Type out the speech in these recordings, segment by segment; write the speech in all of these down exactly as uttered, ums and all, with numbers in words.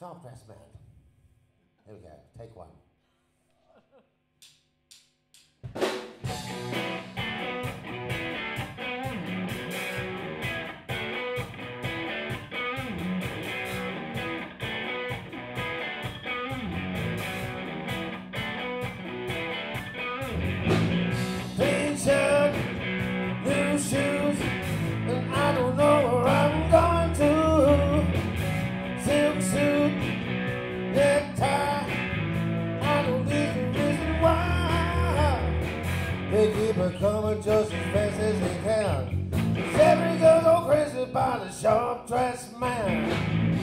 Sharp Dressed Man. Here we go, take one. T-shirt, new shoes, and I don't know where I'm going to. Silk suit, necktie, I don't need the reason why. They keep it coming just as fast as they can. 'Cause every girl go crazy by the sharp dressed man.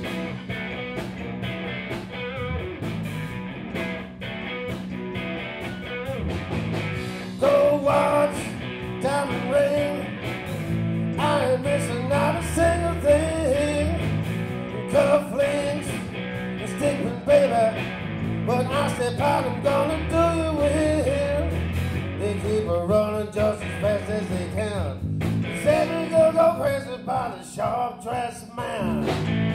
Gold watch, diamond ring, I ain't missing not a single thing. Cufflinks, and stickman, baby, but I step out, I'm gonna do you in. They keep her running just as fast as they can. 'Cause every girl go crazy by the sharp dressed man.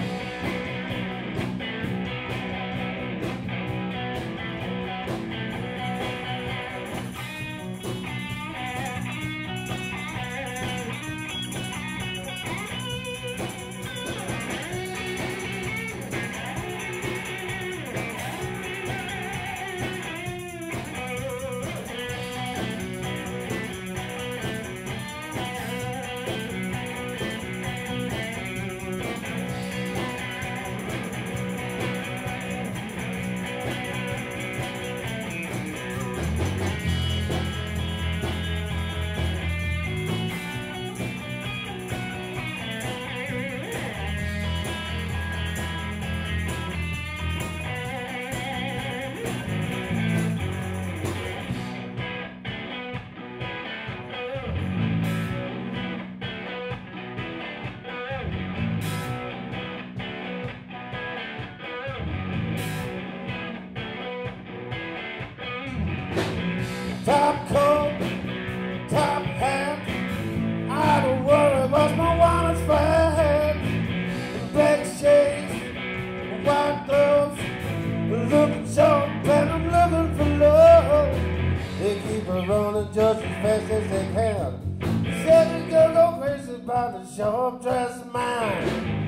Top coat, top hat, I don't worry about my wallet's fat. Black shades, white gloves, looking sharp and I'm looking for love. They keep her running just as fast as they can. Said the girl go crazy by the sharp dressed man.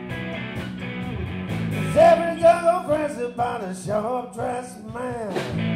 Every girl go crazy by the sharp dressed man.